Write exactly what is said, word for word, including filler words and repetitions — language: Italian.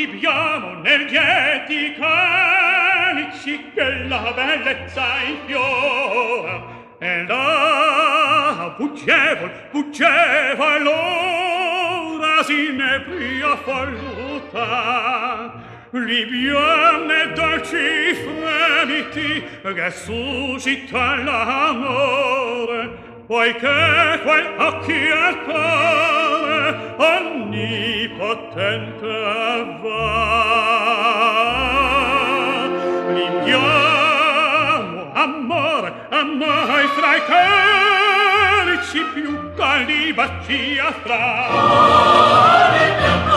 libiamo nel lieti calici che la bellezza infiora e la buggevol, buggeva l'ora sinebria folluta libiane dolci fremiti che suscita l'amore poiché quel occhi al cuore onnipotente va libiamo amore amai fra i carici più caldi bacia fra